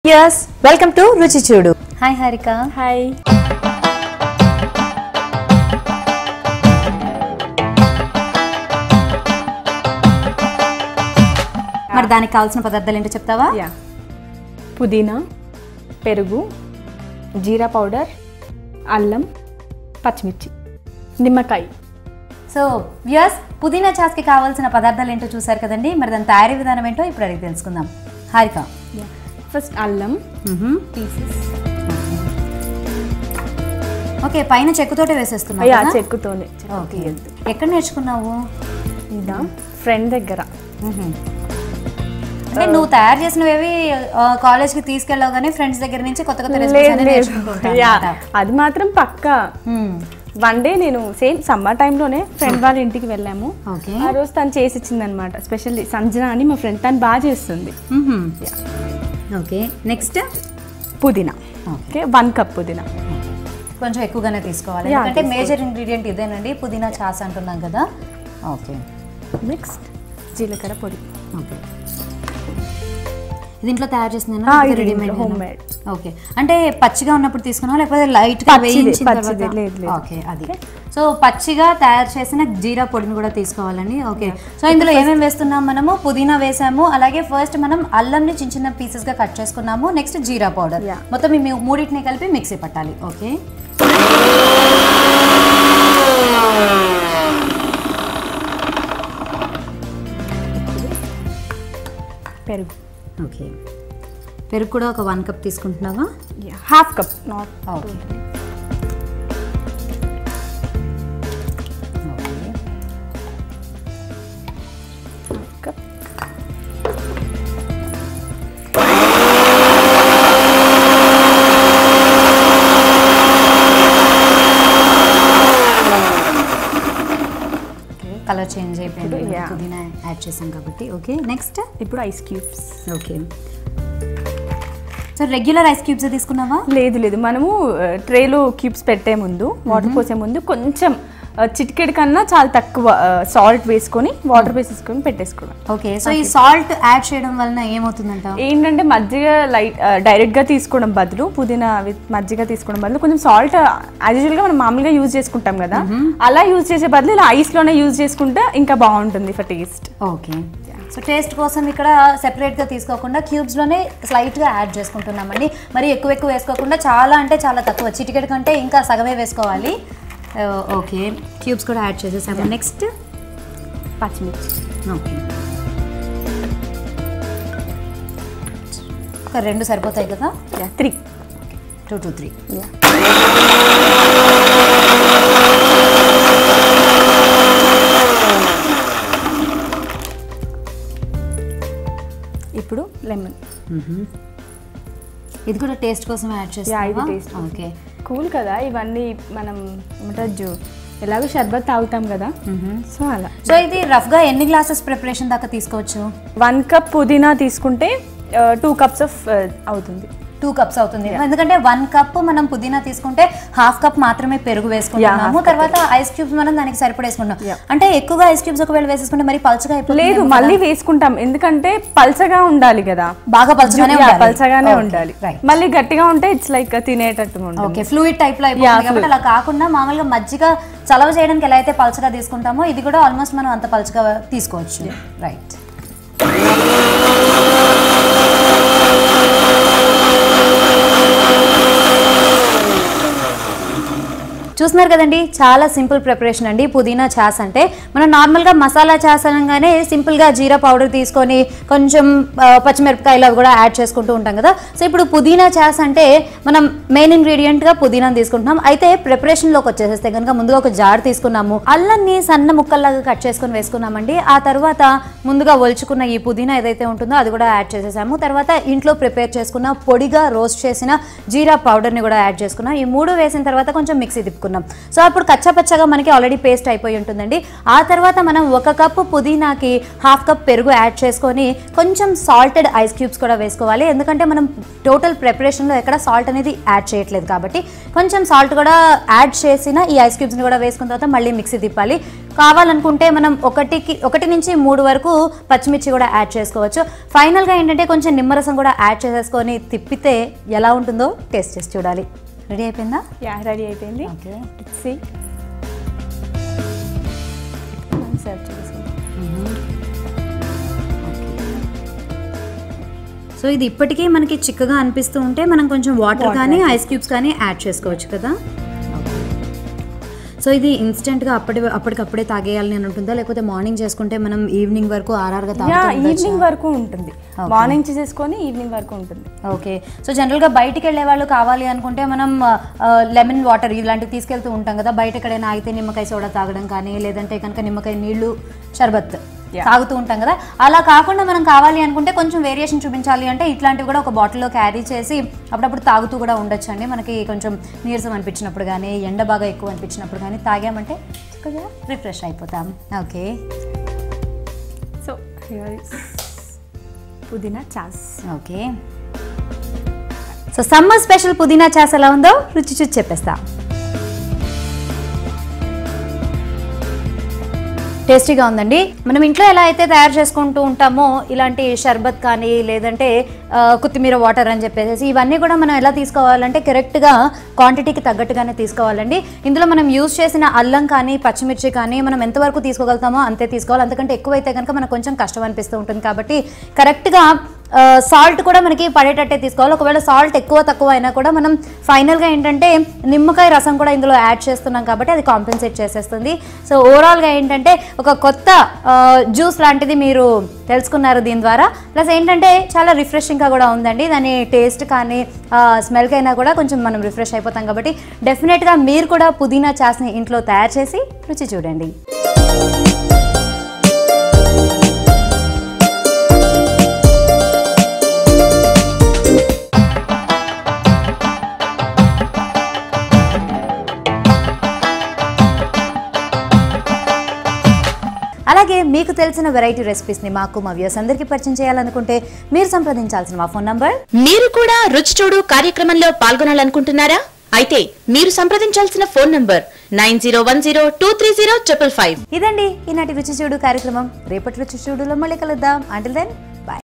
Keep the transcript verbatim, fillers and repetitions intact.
Yes, welcome to Ruchi Chudu. Hi Harika. Hi. మరి దానికి కావాల్సిన పదార్థాలు ఏంటో చెప్తావా? యా. పుదీనా, పెరుగు, జీరా పౌడర్, అల్లం, పచ్చిమిర్చి, నిమ్మకాయ. సో వ్యూయర్స్, పుదీనా చాస్కి కావాల్సిన పదార్థాలు ఏంటో చూసారు కదండి. మరి దాని తయారీ విధానం ఏంటో ఇప్పుడు అడిగి తెలుసుకుందాం. హారిక. ఫస్ట్ అల్లం పీసెస్. ఓకే, పైన చెక్కుతోటే వేసేస్తున్నావు యా, కదా? చెక్కుతోనే. ఓకే. ఎక్కడ నేర్చుకున్నావు? ఇదా ఫ్రెండ్ దగ్గర. అంటే నువ్వు తయారు చేసినవి కాలేజ్ కి తీసుకెళ్ళావు కానీ ఫ్రెండ్స్ దగ్గర నుంచి కొత్త కొత్త రెసిపీస్ నేర్చుకుంటుంటా. అది మాత్రం పక్కా. వన్ డే నేను సేమ్ సమ్మర్ టైంలోనే ఫ్రెండ్ వాళ్ళ ఇంటికి వెళ్ళాము. ఆ రోజు తను చేసి ఇచ్చింది అనమాట. స్పెషల్లీ సంజన అని మా ఫ్రెండ్, తను బాగా చేస్తుంది. ఓకే, నెక్స్ట్ పుదీనా. ఓకే, వన్ కప్ పుదీనా. కొంచెం ఎక్కువగానే తీసుకోవాలి ఎందుకంటే మేజర్ ఇంగ్రీడియంట్ ఇదేనండి, పుదీనా చాస్ అంటున్నాం కదా. ఓకే, నెక్స్ట్ జీలకర్ర పొడి. ఓకే, ఇది ఇంట్లో తయారు చేసిందేనా? Readymade home made. ఓకే, అంటే పచ్చిగా ఉన్నప్పుడు తీసుకున్నావా లేకపోతే లైట్ గా వేయించిన తర్వాత? ఓకే, అది. సో పచ్చిగా తయారు చేసిన జీరా పొడిని కూడా తీసుకోవాలండి. ఓకే, సో ఇందులో ఏమేమి వేస్తున్నాం మనము? పుదీనా వేసాము, అలాగే ఫస్ట్ మనం అల్లంని చిన్న చిన్న పీసెస్ గా కట్ చేసుకున్నాము. నెక్స్ట్ జీరా పౌడర్, మొత్తం ఈ మూడింటిని కలిపి మిక్సీ పట్టాలి. ఓకే, పెరుగు. ఓకే, పెరుగు కూడా ఒక వన్ కప్ తీసుకుంటున్నావా? Half cup. Not okay, cup. Colour change అయిపోయింది, పుదీనా యాడ్ చేసాం కాబట్టి. ఓకే, నెక్స్ట్ ఇప్పుడు ice cubes. Okay, so regular ice cubes తీసుకున్నావా? లేదు లేదు, మనము ట్రేలో క్యూబ్స్ పెట్టే ముందు, వాటర్ పోసే ముందు కొంచెం చిటికెడు కన్నా చాలా తక్కువ సాల్ట్ వేసుకొని వాటర్ వేసేసుకొని పెట్టేసుకోవడం. ఓకే, సో ఈ సాల్ట్ యాడ్ చేయడం వలన ఏమవుతుందంట? ఏంటంటే మజ్జిగ లైట్ డైరెక్ట్గా తీసుకోవడం బదులు, పుదీనా విత్ మజ్జిగ తీసుకోవడం బదులు కొంచెం సాల్ట్ యాజ్ యూజువల్గా మనం మామూలుగా యూజ్ చేసుకుంటాం కదా, అలా యూజ్ చేసే బదులు ఇలా ఐస్లోనే యూజ్ చేసుకుంటే ఇంకా బాగుంటుంది for taste. Okay, so taste కోసం ఇక్కడ సెపరేట్గా తీసుకోకుండా క్యూబ్స్లోనే స్లైట్గా యాడ్ చేసుకుంటున్నామండి. మరి ఎక్కువ ఎక్కువ వేసుకోకుండా, చాలా అంటే చాలా తక్కువ, చిటికెడు కంటే ఇంకా సగమే వేసుకోవాలి. ఓకే, క్యూబ్స్ కూడా యాడ్ చేసేసాము. నెక్స్ట్ పచ్చిమిర్చి. ఓకే, ఒక రెండు సరిపోతాయి కదా? త్రీ టూ టూ త్రీ ఇప్పుడు లెమన్. ఇది కూడా టేస్ట్ కోసం యాడ్ చేస్తావా? ఓకే, కూల్ కదా ఇవన్నీ, మనం ఏమంటారు ఎలాగో షర్బత్ తాగుతాం కదా, సో అలా. సో ఇది రఫ్గా ఎన్ని గ్లాసెస్ ప్రిపరేషన్ దాకా తీసుకోవచ్చు? వన్ కప్ పుదీనా తీసుకుంటే టూ కప్స్ ఆఫ్ అవుతుంది. టూ కప్స్ అవుతుంది ఎందుకంటే వన్ కప్ మనం పుదీనా తీసుకుంటే హాఫ్ కప్ మాత్రమే పెరుగు వేసుకుంటున్నాము, తర్వాత ఐస్ క్యూబ్స్ మనం దానికి సరిపడేసుకుంటాం. అంటే ఎక్కువగా ఐస్ క్యూబ్స్ ఒకవేళ వేసేసుకుంటే మరి పల్చగా అయిపోతుంది. లేదు, మళ్ళీ వేసుకుంటాం ఎందుకంటే పల్చగా ఉండాలి కదా, బాగా పల్చగానే పల్చగానే ఉండాలి. మళ్ళీ గట్టిగా ఉంటే ఇట్స్ లైక్ తినేటట్టు. ఓకే, ఫ్లూయిడ్ టైప్ లో అయిపోతుంది కాబట్టి అలా కాకుండా మామూలుగా మజ్జిగ చలవ చేయడానికి ఎలా అయితే పల్చగా తీసుకుంటామో ఇది కూడా ఆల్మోస్ట్ మనం అంత పల్చగా తీసుకోవచ్చు. రైట్, చూస్తున్నారు కదండి, చాలా సింపుల్ ప్రిపరేషన్ అండి పుదీనా చాస్ అంటే. మనం నార్మల్గా మసాలా చాస్ అనగానే సింపుల్గా జీరా పౌడర్ తీసుకొని కొంచెం పచ్చిమిరపకాయలు అవి కూడా యాడ్ చేసుకుంటూ ఉంటాం కదా. సో ఇప్పుడు పుదీనా చాస్ అంటే మనం మెయిన్ ఇంగ్రీడియంట్గా పుదీనాను తీసుకుంటున్నాం. అయితే ప్రిపరేషన్లోకి వచ్చేసేస్తే కనుక ముందుగా ఒక జార్ తీసుకున్నాము, అల్లాన్ని సన్న ముక్కల్లాగా కట్ చేసుకొని వేసుకున్నామండి. ఆ తర్వాత ముందుగా ఒలుచుకున్న ఈ పుదీనా ఏదైతే ఉంటుందో అది కూడా యాడ్ చేసేసాము. తర్వాత ఇంట్లో ప్రిపేర్ చేసుకున్న పొడిగా రోస్ట్ చేసిన జీరా పౌడర్ని కూడా యాడ్ చేసుకున్నాం. ఈ మూడు వేసిన తర్వాత కొంచెం మిక్సీ తిప్పుకున్నాం. తీసుకున్నాం. సో అప్పుడు కచ్చాపచ్చగా మనకి ఆల్రెడీ పేస్ట్ అయిపోయి ఉంటుందండి. ఆ తర్వాత మనం ఒక కప్పు పుదీనాకి హాఫ్ కప్ పెరుగు యాడ్ చేసుకొని కొంచెం సాల్టెడ్ ఐస్ క్యూబ్స్ కూడా వేసుకోవాలి. ఎందుకంటే మనం టోటల్ ప్రిపరేషన్లో ఎక్కడ సాల్ట్ అనేది యాడ్ చేయట్లేదు కాబట్టి కొంచెం సాల్ట్ కూడా యాడ్ చేసిన ఈ ఐస్ క్యూబ్స్ని కూడా వేసుకున్న తర్వాత మళ్ళీ మిక్సీ తిప్పాలి. కావాలనుకుంటే మనం ఒకటికి ఒకటి నుంచి మూడు వరకు పచ్చిమిర్చి కూడా యాడ్ చేసుకోవచ్చు. ఫైనల్గా ఏంటంటే కొంచెం నిమ్మరసం కూడా యాడ్ చేసేసుకొని తిప్పితే ఎలా ఉంటుందో టేస్ట్ చేసి చూడాలి. రెడీ అయిపోయిందా? యా రెడీ అయిపోయింది. ఓకే సి సర్వ్ చేసుకుందాం. సో ఇది ఇప్పటికే మనకి చిక్కగా అనిపిస్తూ ఉంటే మనం కొంచెం వాటర్ కానీ ఐస్ క్యూబ్స్ కానీ యాడ్ చేసుకోవచ్చు కదా. సో ఇది ఇన్స్టెంట్గా అప్పటి అప్పటికప్పుడే తాగేయాలని అని ఉంటుందా, లేకపోతే మార్నింగ్ చేసుకుంటే మనం ఈవినింగ్ వరకు ఆర్ఆర్గా తాగొచ్చా? ఈవినింగ్ వరకు ఉంటుంది, మార్నింగ్ చేసేసుకొని ఈవినింగ్ వరకు ఉంటుంది. ఓకే. సో జనరల్గా బయటికి వెళ్ళే వాళ్ళు కావాలి అనుకుంటే మనం లెమన్ వాటర్ ఇలాంటివి తీసుకెళ్తూ ఉంటాం కదా, బయట ఎక్కడైనా ఆగితే నిమ్మకాయ సోడా తాగడం కానీ, లేదంటే కనుక నిమ్మకాయ నీళ్లు షర్బత్ తాగుతూ ఉంటాం కదా. అలా కాకుండా మనం కావాలి అనుకుంటే కొంచెం వేరియేషన్ చూపించాలి అంటే ఇట్లాంటివి కూడా ఒక బాటిల్లో క్యారీ చేసి అప్పుడప్పుడు తాగుతూ కూడా ఉండొచ్చు అండి. మనకి కొంచెం నీరసం అనిపించినప్పుడు కానీ, ఎండ బాగా ఎక్కువ అనిపించినప్పుడు కానీ తాగామంటే చక్కగా రిఫ్రెష్ అయిపోతాం. Okay. So here is pudina chaas. Okay. So summer special pudina chaas ఎలా ఉందో రుచి చూసి చెప్పేస్తా. టేస్టీగా ఉందండి. మనం ఇంట్లో ఎలా అయితే తయారు చేసుకుంటూ ఉంటామో ఇలాంటి షర్బత్ కానీ, లేదంటే కొత్తిమీర వాటర్ అని చెప్పేసి ఇవన్నీ కూడా మనం ఎలా తీసుకోవాలంటే కరెక్ట్గా క్వాంటిటీకి తగ్గట్టుగానే తీసుకోవాలండి. ఇందులో మనం యూజ్ చేసిన అల్లం కానీ, పచ్చిమిర్చి కానీ మనం ఎంతవరకు తీసుకోగలుగుతామో అంతే తీసుకోవాలి. అంతకంటే ఎక్కువైతే కనుక మనకు కొంచెం కష్టం అనిపిస్తూ ఉంటుంది కాబట్టి కరెక్ట్గా సాల్ట్ కూడా మనకి పడేటట్టే తీసుకోవాలి. ఒకవేళ సాల్ట్ ఎక్కువ తక్కువ అయినా కూడా మనం ఫైనల్గా ఏంటంటే నిమ్మకాయ రసం కూడా ఇందులో యాడ్ చేస్తున్నాం కాబట్టి అది కాంపెన్సేట్ చేసేస్తుంది. సో ఓవరాల్గా ఏంటంటే ఒక కొత్త జ్యూస్ లాంటిది మీరు తెలుసుకున్నారు దీని ద్వారా. ప్లస్ ఏంటంటే చాలా రిఫ్రెషింగ్గా కూడా ఉందండి. దాని టేస్ట్ కానీ స్మెల్కి అయినా కూడా కొంచెం మనం రిఫ్రెష్ అయిపోతాం కాబట్టి డెఫినెట్గా మీరు కూడా పుదీనా చాస్ని ఇంట్లో తయారు చేసి రుచి చూడండి. అలాగే మీకు తెలిసిన వెరైటీ రెసిపీస్ని మాకు మా వ్యూవర్స్ అందరికీ పరిచయం చేయాలనుకుంటే మీరు సంప్రదించాల్సిన మా ఫోన్ నంబర్. మీరు కూడా రుచి చూడు కార్యక్రమంలో పాల్గొనాలనుకుంటున్నారా? అయితే మీరు సంప్రదించాల్సిన phone number nine zero one zero two three zero triple five. ఇదండి ఈనాటి రుచి చూడు కార్యక్రమం. రేపటి రుచి చూడులో మళ్ళీ కలుద్దాం. Until then